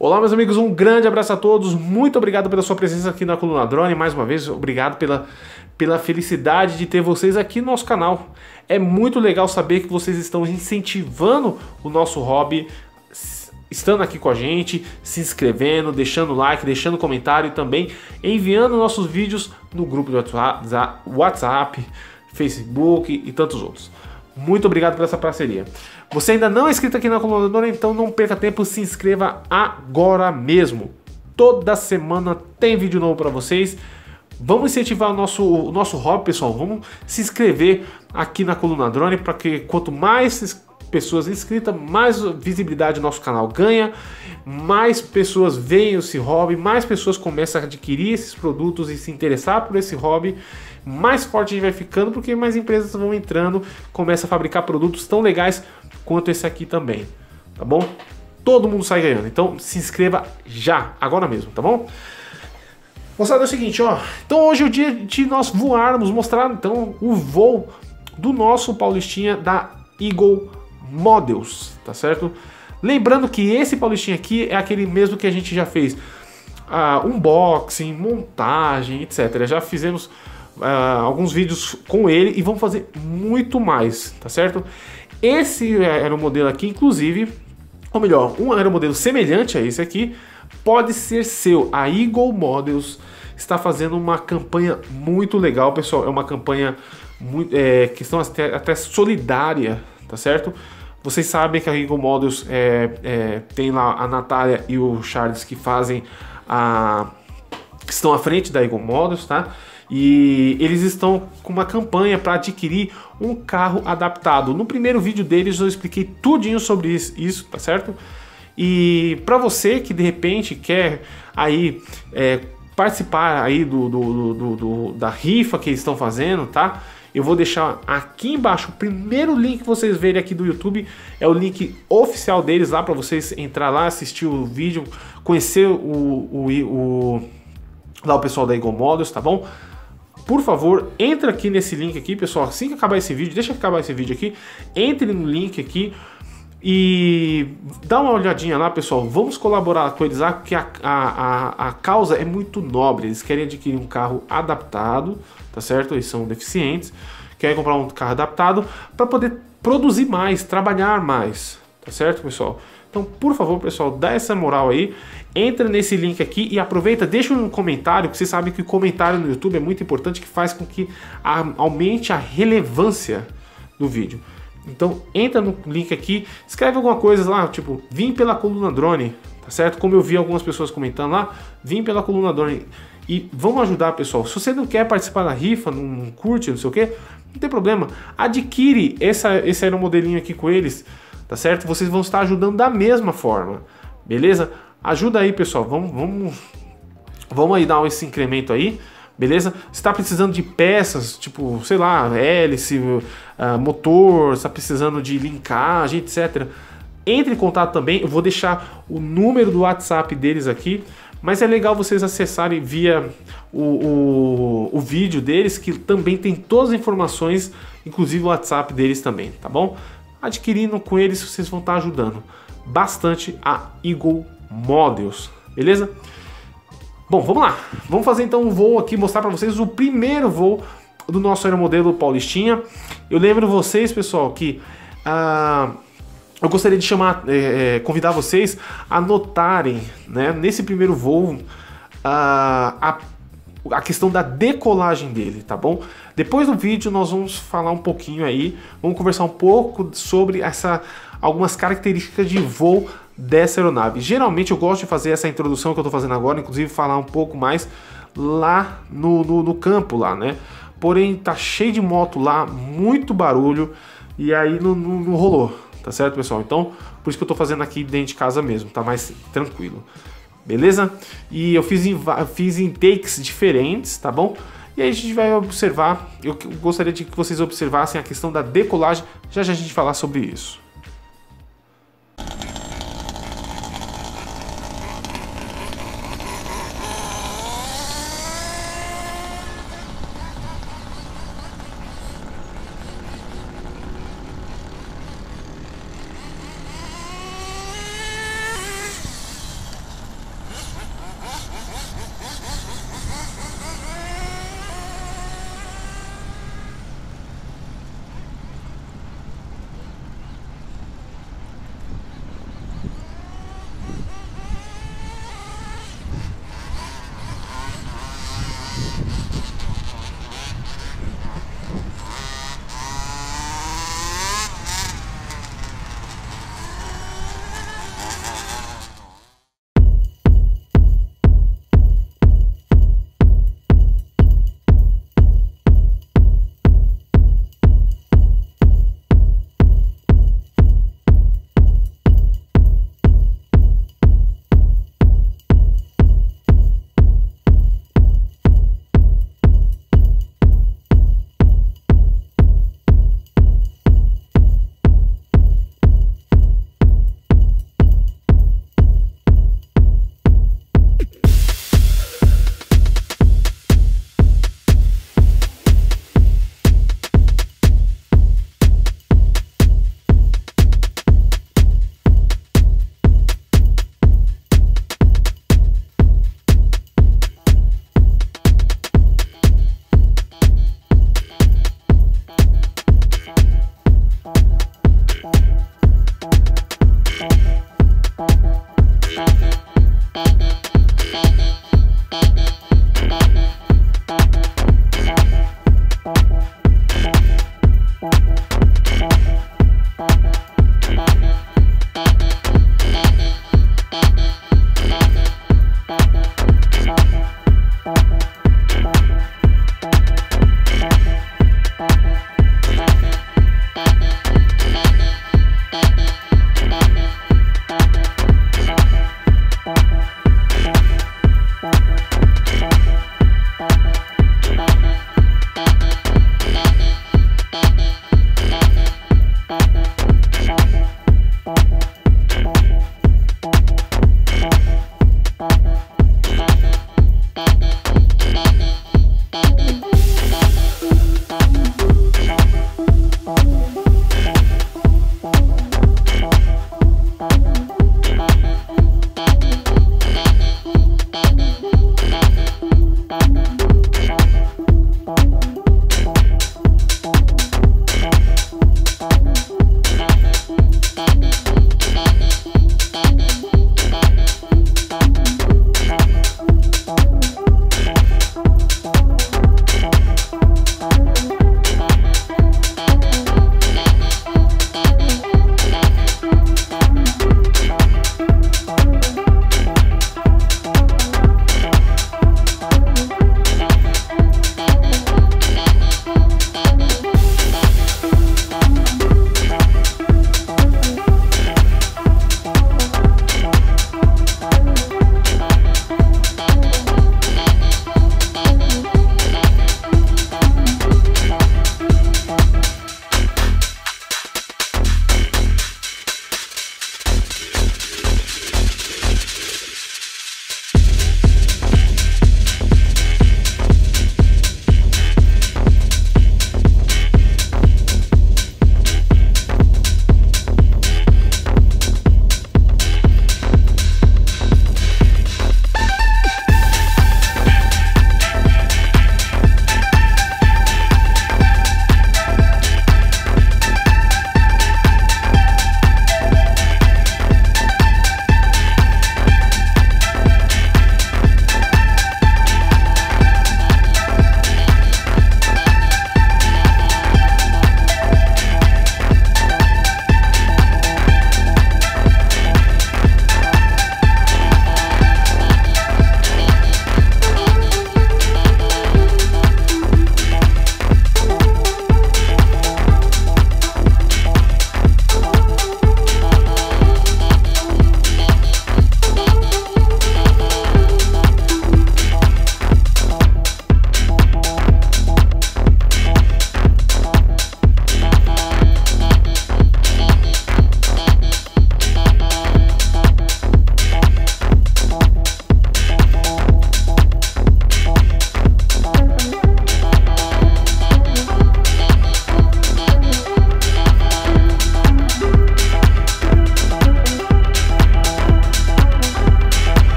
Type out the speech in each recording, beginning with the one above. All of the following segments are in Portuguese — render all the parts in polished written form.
Olá, meus amigos, um grande abraço a todos. Muito obrigado pela sua presença aqui na Coluna Drone. Mais uma vez, obrigado pela felicidade de ter vocês aqui no nosso canal. É muito legal saber que vocês estão incentivando o nosso hobby, estando aqui com a gente, se inscrevendo, deixando like, deixando comentário e também enviando nossos vídeos no grupo de WhatsApp, Facebook e tantos outros. Muito obrigado por essa parceria. Você ainda não é inscrito aqui na Coluna Drone, então não perca tempo, se inscreva agora mesmo. Toda semana tem vídeo novo para vocês. Vamos incentivar o nosso hobby, pessoal. Vamos se inscrever aqui na Coluna Drone para que quanto mais pessoas inscritas, mais visibilidade o nosso canal ganha, mais pessoas veem esse hobby, mais pessoas começam a adquirir esses produtos e se interessar por esse hobby, mais forte a gente vai ficando, porque mais empresas vão entrando, começam a fabricar produtos tão legais quanto esse aqui também, tá bom? Todo mundo sai ganhando, então se inscreva já, agora mesmo, tá bom? Moçada, é o seguinte, ó, então hoje é o dia de nós voarmos, mostrar então o voo do nosso Paulistinha da Eagle Models, tá certo? Lembrando que esse Paulistinha aqui é aquele mesmo que a gente já fez unboxing, montagem, etc. Já fizemos alguns vídeos com ele e vamos fazer muito mais, tá certo? Esse aeromodelo aqui, inclusive, ou melhor, um aeromodelo semelhante a esse aqui, pode ser seu. A Eagle Models está fazendo uma campanha muito legal, pessoal. É uma campanha muito, questão até solidária, tá certo? Vocês sabem que a Eagle Models tem lá a Natália e o Charles que fazem que estão à frente da Eagle Models, tá? E eles estão com uma campanha para adquirir um carro adaptado. No primeiro vídeo deles eu expliquei tudinho sobre isso, tá certo? E para você que de repente quer aí participar aí da rifa que eles estão fazendo, tá? Eu vou deixar aqui embaixo o primeiro link que vocês verem aqui do YouTube, é o link oficial deles lá para vocês entrar lá, assistir o vídeo, conhecer lá o pessoal da Eagle Models, tá bom? Por favor, entra aqui nesse link aqui, pessoal, assim que acabar esse vídeo, deixa acabar esse vídeo aqui, entre no link aqui e dá uma olhadinha lá, pessoal. Vamos colaborar com eles lá, porque a causa é muito nobre. Eles querem adquirir um carro adaptado, tá certo? Eles são deficientes, querem comprar um carro adaptado para poder produzir mais, trabalhar mais, tá certo, pessoal? Então, por favor, pessoal, dá essa moral aí, entra nesse link aqui e aproveita, deixa um comentário, que vocês sabem que o comentário no YouTube é muito importante, que faz com que aumente a relevância do vídeo. Então entra no link aqui, escreve alguma coisa lá, tipo, vim pela Coluna Drone, tá certo? Como eu vi algumas pessoas comentando lá, vim pela Coluna Drone. E vamos ajudar, pessoal. Se você não quer participar da rifa, não curte, não sei o que, não tem problema. Adquire esse aeromodelinho aqui com eles, tá certo? Vocês vão estar ajudando da mesma forma, beleza? Ajuda aí, pessoal, vamos aí dar esse incremento aí. Beleza? Se está precisando de peças, tipo, sei lá, hélice, motor, está precisando de linkagem, etc. Entre em contato também, eu vou deixar o número do WhatsApp deles aqui, mas é legal vocês acessarem via o vídeo deles, que também tem todas as informações, inclusive o WhatsApp deles também, tá bom? Adquirindo com eles, vocês vão estar ajudando bastante a Eagle Models, beleza? Bom, vamos lá. Vamos fazer então um voo aqui, mostrar para vocês o primeiro voo do nosso aeromodelo Paulistinha. Eu lembro vocês, pessoal, que eu gostaria de convidar vocês a notarem, né, nesse primeiro voo a questão da decolagem dele, tá bom? Depois do vídeo nós vamos falar um pouquinho aí, vamos conversar um pouco sobre algumas características de voo dessa aeronave. Geralmente eu gosto de fazer essa introdução que eu estou fazendo agora, inclusive falar um pouco mais lá no campo lá, né? Porém tá cheio de moto lá, muito barulho, e aí não rolou, tá certo, pessoal? Então por isso que eu estou fazendo aqui dentro de casa mesmo, tá mais tranquilo, beleza? E eu fiz em takes diferentes, tá bom? E aí a gente vai observar, eu gostaria de que vocês observassem a questão da decolagem, já a gente falar sobre isso.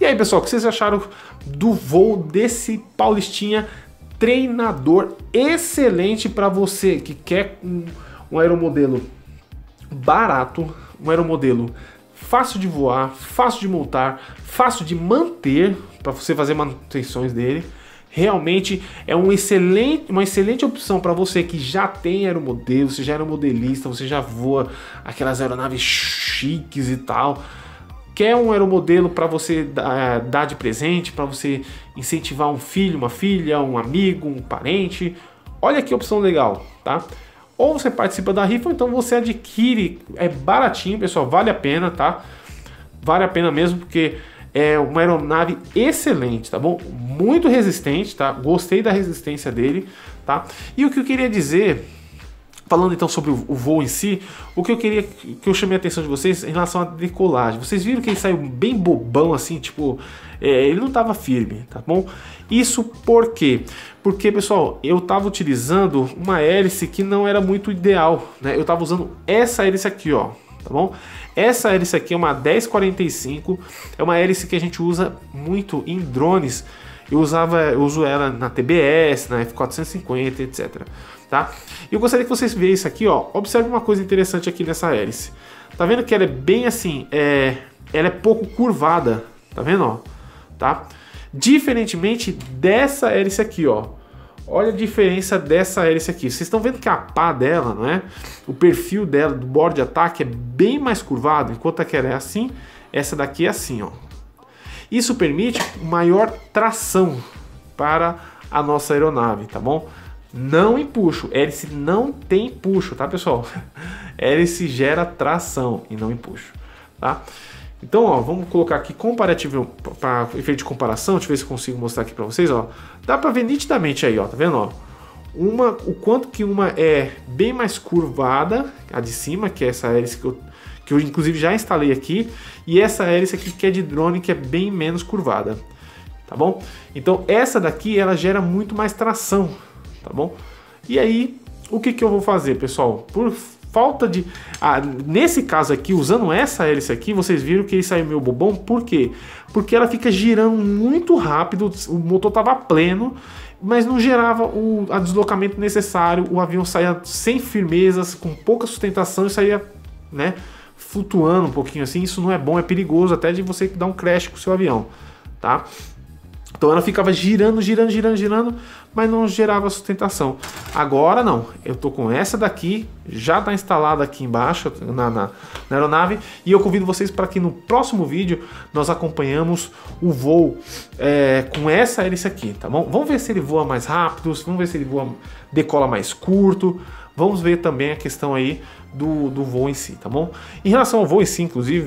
E aí, pessoal, o que vocês acharam do voo desse Paulistinha treinador excelente para você que quer um aeromodelo barato, um aeromodelo fácil de voar, fácil de montar, fácil de manter, para você fazer manutenções dele. Realmente é uma excelente opção para você que já tem aeromodelo, você já é aeromodelista, você já voa aquelas aeronaves chiques e tal. Quer um aeromodelo para você dar de presente, para você incentivar um filho, uma filha, um amigo, um parente? Olha que opção legal, tá? Ou você participa da rifa, ou então você adquire, é baratinho, pessoal, vale a pena, tá? Vale a pena mesmo, porque é uma aeronave excelente, tá bom? Muito resistente, tá? Gostei da resistência dele, tá? E o que eu queria dizer, falando então sobre o voo em si, o que eu chamei a atenção de vocês em relação à decolagem. Vocês viram que ele saiu bem bobão assim, tipo, ele não estava firme, tá bom? Isso por quê? Porque, pessoal, eu estava utilizando uma hélice que não era muito ideal, né? Eu estava usando essa hélice aqui, ó, tá bom? Essa hélice aqui é uma 1045, é uma hélice que a gente usa muito em drones. Eu uso ela na TBS, na F450, etc. Tá? E eu gostaria que vocês vejam isso aqui, ó. Observe uma coisa interessante aqui nessa hélice. Tá vendo que ela é bem assim, ela é pouco curvada, tá vendo, ó? Tá? Diferentemente dessa hélice aqui, ó. Olha a diferença dessa hélice aqui. Vocês estão vendo que a pá dela, não é? O perfil dela, do bordo de ataque, é bem mais curvado. Enquanto aquela é assim, essa daqui é assim, ó. Isso permite maior tração para a nossa aeronave, tá bom? Não empuxo. Hélice não tem empuxo, tá, pessoal? Hélice gera tração e não empuxo, tá? Então, ó, vamos colocar aqui comparativo para efeito de comparação. Deixa eu ver se eu consigo mostrar aqui para vocês, ó. Dá para ver nitidamente aí, ó, tá vendo, ó? O quanto que uma é bem mais curvada, a de cima, que é essa hélice que eu inclusive já instalei aqui, e essa hélice aqui que é de drone, que é bem menos curvada, tá bom? Então essa daqui, ela gera muito mais tração, tá bom? E aí, o que eu vou fazer, pessoal? Por falta de... nesse caso aqui, usando essa hélice aqui, vocês viram que ele saiu meio bobão, por quê? Porque ela fica girando muito rápido, o motor estava pleno, mas não gerava o deslocamento necessário, o avião saía sem firmezas, com pouca sustentação e saía, né, flutuando um pouquinho assim. Isso não é bom, é perigoso até de você dar um crash com o seu avião, tá? Então ela ficava girando, mas não gerava sustentação. Agora não, eu tô com essa daqui, já está instalada aqui embaixo na aeronave, e eu convido vocês para que no próximo vídeo nós acompanhamos o voo com essa hélice aqui, tá bom? Vamos ver se ele voa mais rápido, vamos ver se ele decola mais curto, vamos ver também a questão aí do voo em si, tá bom? Em relação ao voo em si, inclusive,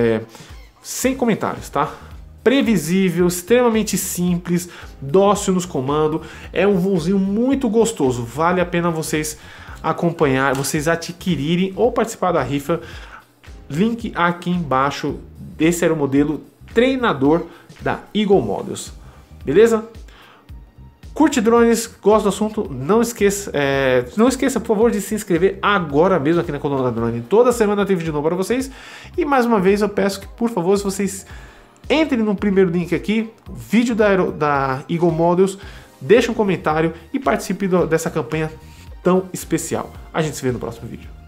sem comentários, tá? Previsível, extremamente simples, dócil nos comandos, é um voozinho muito gostoso, vale a pena vocês acompanhar, vocês adquirirem ou participar da rifa. Link aqui embaixo desse aeromodelo treinador da Eagle Models, beleza? Curte drones, gosta do assunto, não esqueça, por favor, de se inscrever agora mesmo aqui na Coluna da Drone. Toda semana tem vídeo novo para vocês. E mais uma vez eu peço que, por favor, se vocês entrem no primeiro link aqui, vídeo da Eagle Models, deixe um comentário e participe dessa campanha tão especial. A gente se vê no próximo vídeo.